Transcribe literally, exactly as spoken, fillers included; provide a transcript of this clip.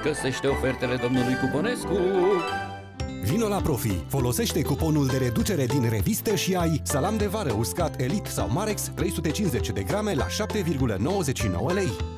găsește ofertele domnului Cuponescu. Vino la Profi, folosește cuponul de reducere din revistă și ai salam de vară uscat Elite sau Marex trei sute cincizeci de grame la șapte virgulă nouăzeci și nouă lei.